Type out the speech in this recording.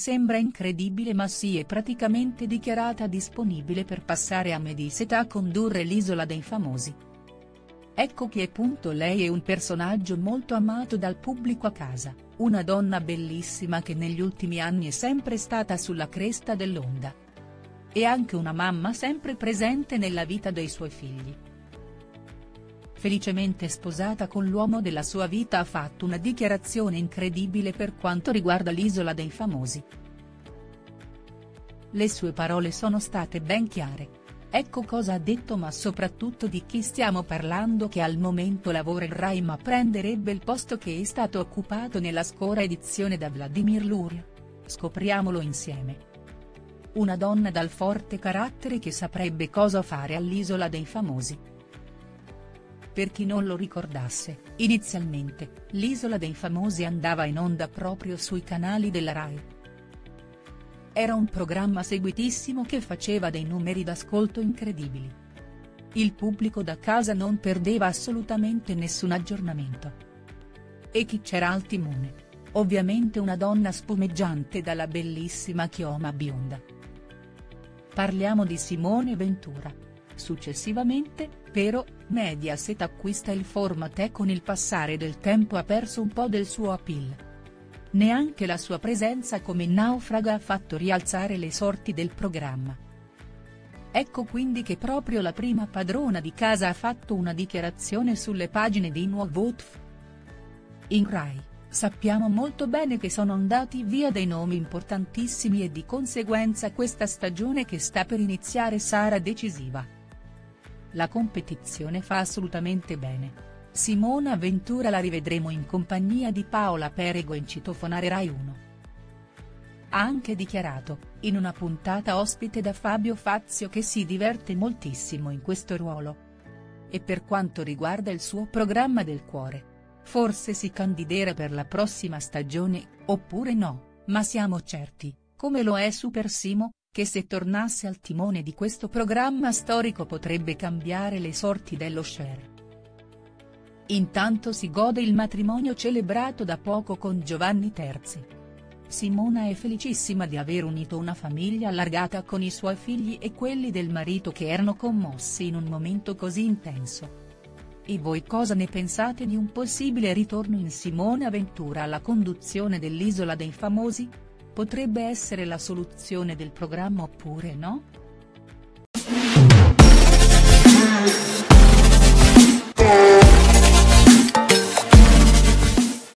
sembra incredibile ma si è praticamente dichiarata disponibile per passare a Mediaset a condurre l'Isola dei Famosi. Ecco chi è. Lei è un personaggio molto amato dal pubblico a casa, una donna bellissima che negli ultimi anni è sempre stata sulla cresta dell'onda. E anche una mamma sempre presente nella vita dei suoi figli. Felicemente sposata con l'uomo della sua vita, ha fatto una dichiarazione incredibile per quanto riguarda l'Isola dei Famosi. Le sue parole sono state ben chiare. Ecco cosa ha detto, ma soprattutto di chi stiamo parlando, che al momento lavora in Rai ma prenderebbe il posto che è stato occupato nella scorsa edizione da Vladimir Luria. Scopriamolo insieme. Una donna dal forte carattere che saprebbe cosa fare all'Isola dei Famosi. Per chi non lo ricordasse, inizialmente, l'Isola dei Famosi andava in onda proprio sui canali della Rai. Era un programma seguitissimo che faceva dei numeri d'ascolto incredibili. Il pubblico da casa non perdeva assolutamente nessun aggiornamento. E chi c'era al timone? Ovviamente una donna spumeggiante dalla bellissima chioma bionda. Parliamo di Simone Ventura. Successivamente, però, Mediaset acquista il format e con il passare del tempo ha perso un po' del suo appeal. Neanche la sua presenza come naufraga ha fatto rialzare le sorti del programma. Ecco quindi che proprio la prima padrona di casa ha fatto una dichiarazione sulle pagine di Nuovo TF. In Rai, sappiamo molto bene che sono andati via dei nomi importantissimi e di conseguenza questa stagione che sta per iniziare sarà decisiva. La competizione fa assolutamente bene. Simona Ventura la rivedremo in compagnia di Paola Perego in Citofonare Rai 1. Ha anche dichiarato, in una puntata ospite da Fabio Fazio, che si diverte moltissimo in questo ruolo. E per quanto riguarda il suo programma del cuore, forse si candiderà per la prossima stagione, oppure no, ma siamo certi, come lo è Super Simo, che se tornasse al timone di questo programma storico potrebbe cambiare le sorti dello share. Intanto si gode il matrimonio celebrato da poco con Giovanni Terzi. Simona è felicissima di aver unito una famiglia allargata con i suoi figli e quelli del marito, che erano commossi in un momento così intenso. E voi cosa ne pensate di un possibile ritorno in Simona Ventura alla conduzione dell'Isola dei Famosi? Potrebbe essere la soluzione del programma oppure no?.